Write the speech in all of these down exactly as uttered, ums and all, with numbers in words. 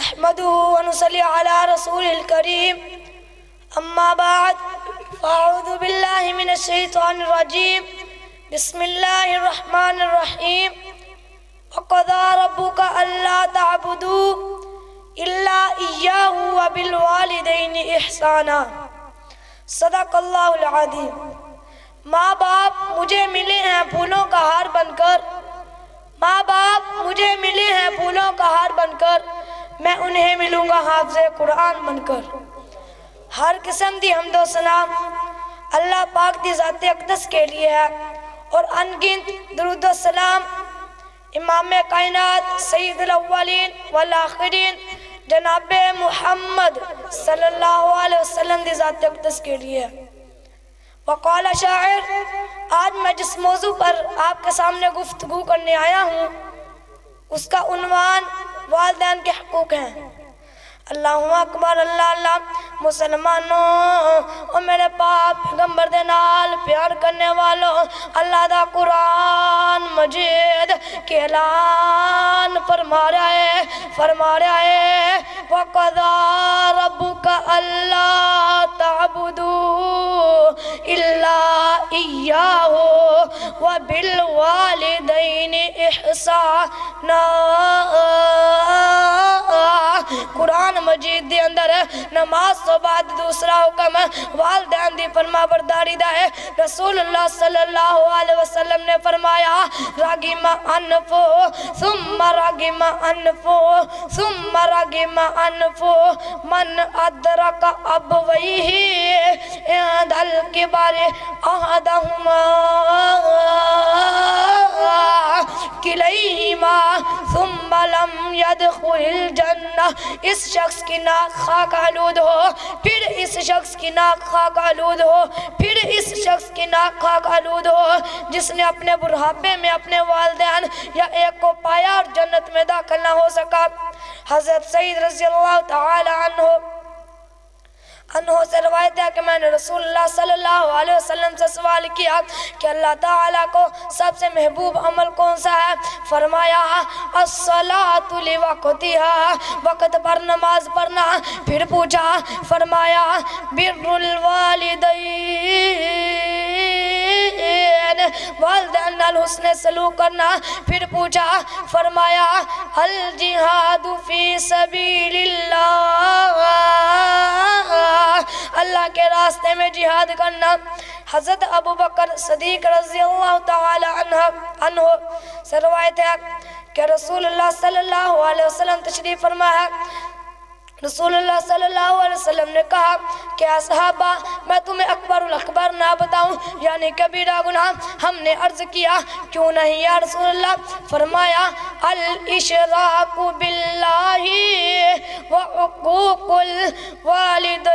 نحمده ونصلي على رسول الكريم أما بعد فأعوذ بالله من الشيطان الرجيم بسم الله الرحمن الرحيم وقضى ربك ألا تعبدوا إلا إياه وبالوالدين إحسانا صدق اللہ العظیم۔ ماں باپ مجھے ملے ہیں پھولوں کا ہار بن کر، ماں باپ مجھے ملے ہیں پھولوں کا ہار بن کر، میں انہیں ملوں گا حافظ قرآن بن کر۔ ہر قسم دی حمد و سلام اللہ پاک دی ذات اقدس کے لیے ہے، اور انگنت درود و سلام امام کائنات سید الاولین والآخرین جناب محمد صلی اللہ علیہ وسلم دی ذات اقدس کے لیے ہے۔ وقال شاعر، آج میں جس موضوع پر آپ کے سامنے گفتگو کرنے آیا ہوں اس کا عنوان والدین کے حقوق ہیں۔ اللہ اکبر، اللہ اللہ۔ مسلمانوں اور میرے پاک پیغمبر دے نال پیار کرنے والوں، اللہ دا قرآن مجید کے اعلان فرما رہا ہے فرما رہا ہے وَقَضَىٰ رَبُّكَ أَلَّا تَعْبُدُوا إِلَّا إِيَّاهُ وَبِالْوَالِدَيْنِ إِحْسَانًا۔ قرآن مجید دے اندر نماز تو بعد دوسرا حکم والدین دی فرما برداری دا ہے۔ رسول اللہ صلی اللہ علیہ وسلم نے فرمایا رغم انفو ثم رغم انفو ثم رغم انفو من ادرک ابویہ عند الکبر احدہما کلیہما ثم لم يدخل الجنہ۔ اس شخص کی ناک خاک آلود ہو، پھر اس شخص کی ناک خاک آلود ہو، پھر اس شخص کی ناک خاک آلود ہو جس نے اپنے بڑھاپے میں اپنے والدین یا ایک کو پایا اور جنت میں داخل نہ ہو سکا۔ حضرت سعید رضی اللہ تعالی عنہ انہوں سے روایت ہے کہ میں نے رسول اللہ صلی اللہ علیہ وسلم سے سوال کیا کہ اللہ تعالیٰ کو سب سے محبوب عمل کون سا ہے؟ فرمایا الصلاۃ لوقتها، وقت پر نماز پڑھنا۔ پھر پوچھا، فرمایا بر الوالدین، والدین نال حسن سلوک کرنا۔ پھر پوچھا، فرمایا الجہاد فی سبیل اللہ، اللہ کے راستے میں جہاد کرنا۔ حضرت ابو بکر صدیق رضی اللہ تعالی عنہ عنہ سے روایت ہے کہ رسول اللہ صلی اللہ علیہ وسلم تشریف فرما ہے۔ رسول اللہ صلی اللہ علیہ وسلم نے کہا کہ اے صحابہ، میں تمہیں اکبر الاکبر نہ بتاؤں یعنی کبیرہ گناہ؟ ہم نے عرض کیا کیوں نہیں یا رسول اللہ؟ فرمایا الاشراک باللہ وعقوق الوالدین،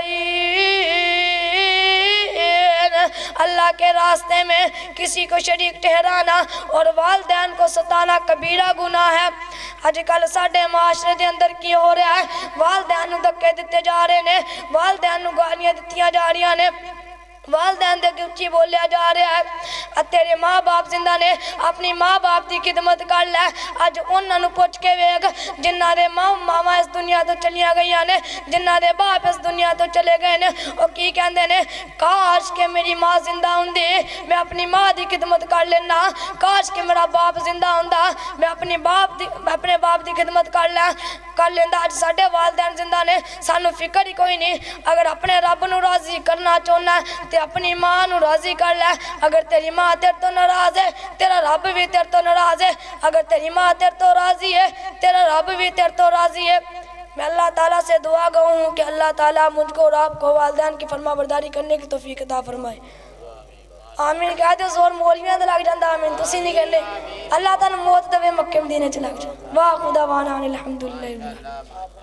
اللہ کے راستے میں کسی کو شریک ٹھہرانا اور والدین کو ستانا کبیرہ گناہ ہے۔ آج کل ساڑھے معاشرے دے اندر کی ہو رہا ہے، والدین نو دھکے دیتے جا رہے نے، والدین نو گالیاں دتیاں جا رہی نے، والدین دے اچھی بولیا جا رہا ہے۔ تیرے ماں باپ زندہ نے، اپنی ماں باپ دی خدمت کر لے۔ اج انہاں نو پوچھ کے ویکھ جنہاں دے ماں ماما اس دنیا تو چلیاں گئیاں نے، جنہاں دے باپ اس دنیا تو چلے گئے نے، او کی کہندے نے کاش کہ میری ماں زندہ ہوندی، میں اپنی ماں دی خدمت کر لینا۔ کاش کہ میرا باپ زندہ ہوندا، میں اپنی باپ دی اپنے باپ دی خدمت کر لیں کر لیندا۔ اج ساڈے والدین زندہ نے، سانو فکر ہی کوئی نہیں۔ اگر اپنے رب نو راضی کرنا چاہنا ہے تے اپنی ماں نو راضی کر لے۔ اگر تیری ماں تیرے تو ناراض ہے تیرا رب بھی تیرے تو ناراض ہے، اگر تیری ماں تیرے تو راضی ہے تیرا رب بھی تیرے تو راضی ہے۔ میں اللہ تعالیٰ سے دعا گا ہوں کہ اللہ تعالیٰ مجھ کو اور آپ کو والدین کی فرما برداری کرنے کی توفیق عطا فرمائے۔ آمین کہہ دے، زور مولیاں دے لگ جاندہ آمین، تسی نہیں کہنے۔ اللہ تعالیٰ موت دے مکہ مدینے چ لگ جائے۔ واہ خدا وانا الحمدللہ۔